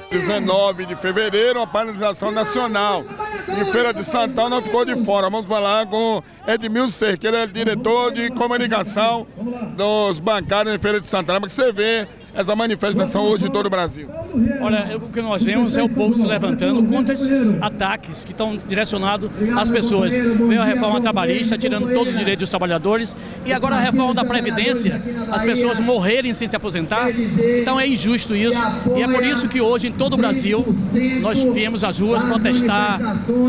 19 de fevereiro, uma paralisação nacional. Em Feira de Santana não ficou de fora. Vamos falar com Edmilson Cerqueira, ele é diretor de comunicação dos bancários em Feira de Santana. Como você vê essa manifestação hoje em todo o Brasil? Olha, o que nós vemos é o povo se levantando contra esses ataques que estão direcionados às pessoas. Veio a reforma trabalhista, tirando todos os direitos dos trabalhadores, e agora a reforma da Previdência, as pessoas morrerem sem se aposentar. Então é injusto isso, e é por isso que hoje em todo o Brasil nós viemos às ruas protestar,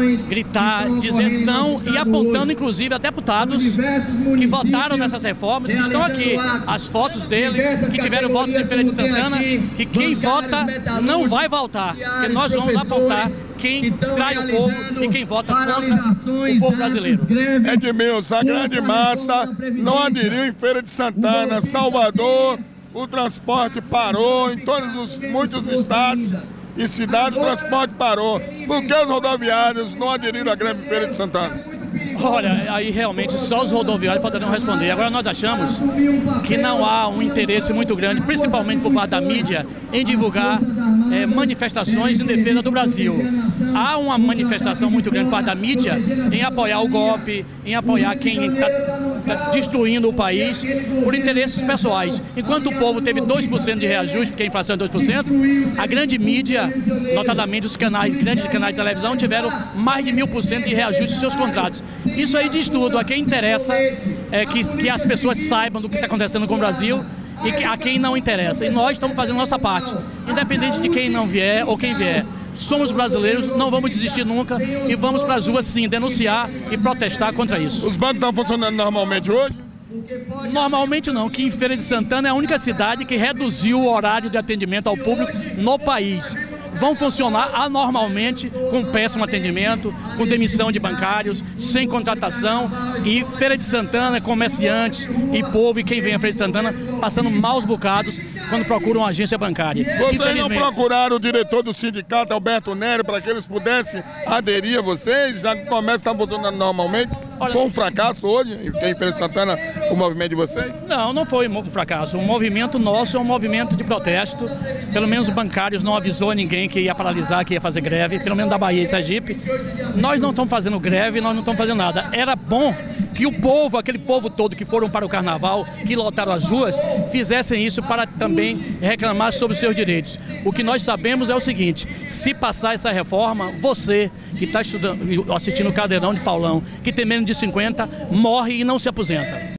gritar, dizer não, e apontando inclusive a deputados que votaram nessas reformas, que estão aqui, as fotos dele, que tiveram votos em Feira de Santana, que quem vota não vai voltar, porque nós vamos apontar quem trai o povo e quem vota contra o povo brasileiro. Edmilson, a grande massa não aderiu em Feira de Santana, Salvador, o transporte parou, em muitos estados e cidades o transporte parou. Por que os rodoviários não aderiram à greve em Feira de Santana? Olha, aí realmente só os rodoviários poderiam responder. Agora nós achamos que não há um interesse muito grande, principalmente por parte da mídia, em divulgar manifestações em defesa do Brasil. Há uma manifestação muito grande por parte da mídia em apoiar o golpe, em apoiar quem está destruindo o país por interesses pessoais. Enquanto o povo teve 2% de reajuste, porque a inflação é 2%, a grande mídia, notadamente os grandes canais de televisão, tiveram mais de 1000% de reajuste de seus contratos. Isso aí diz tudo. A quem interessa é que as pessoas saibam do que está acontecendo com o Brasil e a quem não interessa. E nós estamos fazendo a nossa parte, independente de quem não vier ou quem vier. Somos brasileiros, não vamos desistir nunca e vamos para as ruas sim, denunciar e protestar contra isso. Os bancos estão funcionando normalmente hoje? Normalmente não, que em Feira de Santana é a única cidade que reduziu o horário de atendimento ao público no país. Vão funcionar anormalmente, com péssimo atendimento, com demissão de bancários, sem contratação, e Feira de Santana, comerciantes e povo, e quem vem a Feira de Santana, passando maus bocados quando procuram uma agência bancária. Vocês não procuraram o diretor do sindicato, Alberto Nery, para que eles pudessem aderir a vocês, já que o comércio está funcionando normalmente? Olha, foi um fracasso hoje, em Feira de Santana, o movimento de vocês? Não, não foi um fracasso. O movimento nosso é um movimento de protesto. Pelo menos os bancários não avisou ninguém que ia paralisar, que ia fazer greve, pelo menos da Bahia e Sergipe. Nós não estamos fazendo greve, nós não estamos fazendo nada. Era bom que o povo, aquele povo todo que foram para o carnaval, que lotaram as ruas, fizessem isso para também reclamar sobre os seus direitos. O que nós sabemos é o seguinte: se passar essa reforma, você que está assistindo o Caldeirão de Paulão, que tem menos de 50, morre e não se aposenta.